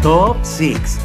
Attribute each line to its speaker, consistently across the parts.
Speaker 1: Top 6.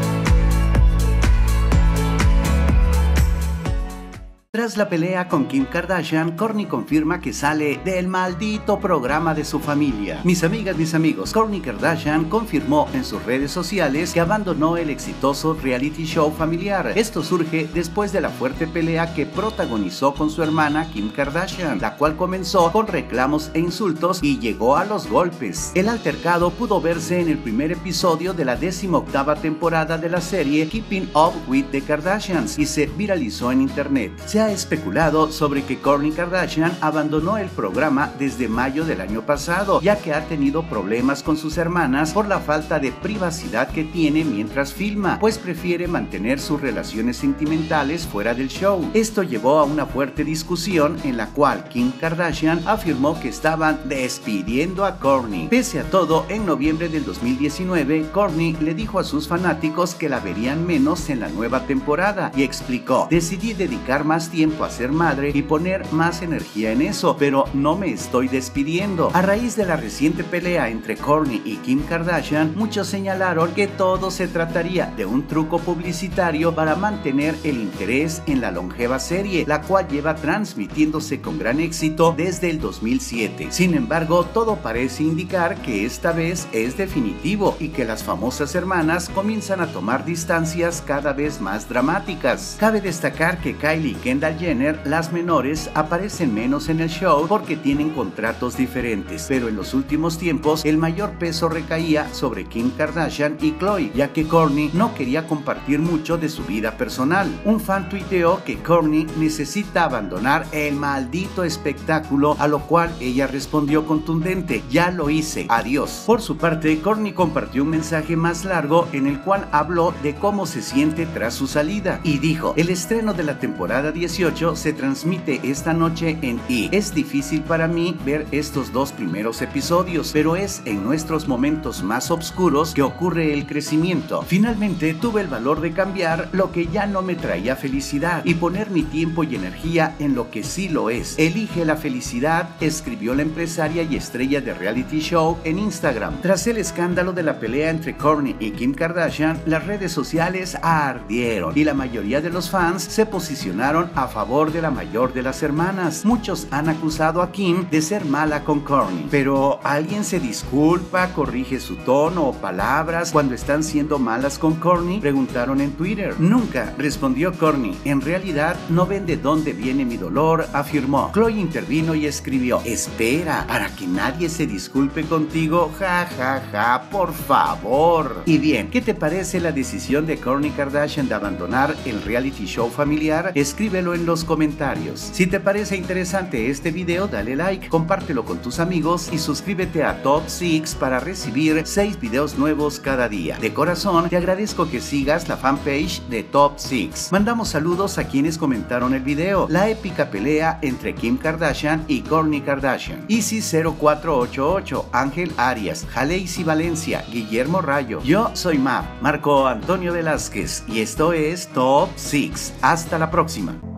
Speaker 1: Tras la pelea con Kim Kardashian, Kourtney confirma que sale del maldito programa de su familia. Mis amigas, mis amigos, Kourtney Kardashian confirmó en sus redes sociales que abandonó el exitoso reality show familiar. Esto surge después de la fuerte pelea que protagonizó con su hermana Kim Kardashian, la cual comenzó con reclamos e insultos y llegó a los golpes. El altercado pudo verse en el primer episodio de la 18ª temporada de la serie Keeping Up with the Kardashians y se viralizó en internet. Se ha especulado sobre que Kourtney Kardashian abandonó el programa desde mayo del año pasado, ya que ha tenido problemas con sus hermanas por la falta de privacidad que tiene mientras filma, pues prefiere mantener sus relaciones sentimentales fuera del show. Esto llevó a una fuerte discusión en la cual Kim Kardashian afirmó que estaban despidiendo a Kourtney. Pese a todo, en noviembre del 2019, Kourtney le dijo a sus fanáticos que la verían menos en la nueva temporada y explicó: decidí dedicar más tiempo a ser madre y poner más energía en eso, pero no me estoy despidiendo. A raíz de la reciente pelea entre Kourtney y Kim Kardashian, muchos señalaron que todo se trataría de un truco publicitario para mantener el interés en la longeva serie, la cual lleva transmitiéndose con gran éxito desde el 2007. Sin embargo, todo parece indicar que esta vez es definitivo y que las famosas hermanas comienzan a tomar distancias cada vez más dramáticas. Cabe destacar que Kylie y Kendall Jenner, las menores, aparecen menos en el show porque tienen contratos diferentes, pero en los últimos tiempos el mayor peso recaía sobre Kim Kardashian y Khloe, ya que Kourtney no quería compartir mucho de su vida personal. Un fan tuiteó que Kourtney necesita abandonar el maldito espectáculo, a lo cual ella respondió contundente: ya lo hice, adiós. Por su parte, Kourtney compartió un mensaje más largo en el cual habló de cómo se siente tras su salida y dijo: el estreno de la temporada 18 se transmite esta noche en E! Es difícil para mí ver estos dos primeros episodios, pero es en nuestros momentos más oscuros que ocurre el crecimiento. Finalmente tuve el valor de cambiar lo que ya no me traía felicidad y poner mi tiempo y energía en lo que sí lo es. Elige la felicidad, escribió la empresaria y estrella de reality show en Instagram. Tras el escándalo de la pelea entre Kourtney y Kim Kardashian, las redes sociales ardieron y la mayoría de los fans se posicionaron a favor de la mayor de las hermanas. Muchos han acusado a Kim de ser mala con Kourtney, pero ¿alguien se disculpa, corrige su tono o palabras cuando están siendo malas con Kourtney?, preguntaron en Twitter. Nunca, respondió Kourtney. En realidad no ven de dónde viene mi dolor, afirmó. Khloe intervino y escribió: espera, para que nadie se disculpe contigo, ja ja ja, por favor. Y bien, ¿qué te parece la decisión de Kourtney Kardashian de abandonar el reality show familiar? Escríbelo en los comentarios. Si te parece interesante este video, dale like, compártelo con tus amigos y suscríbete a Top 6 para recibir 6 videos nuevos cada día. De corazón, te agradezco que sigas la fanpage de Top 6. Mandamos saludos a quienes comentaron el video: la épica pelea entre Kim Kardashian y Kourtney Kardashian, Easy0488, Ángel Arias, Jaleisi Valencia, Guillermo Rayo. Yo soy Marco Antonio Velázquez y esto es Top 6. Hasta la próxima.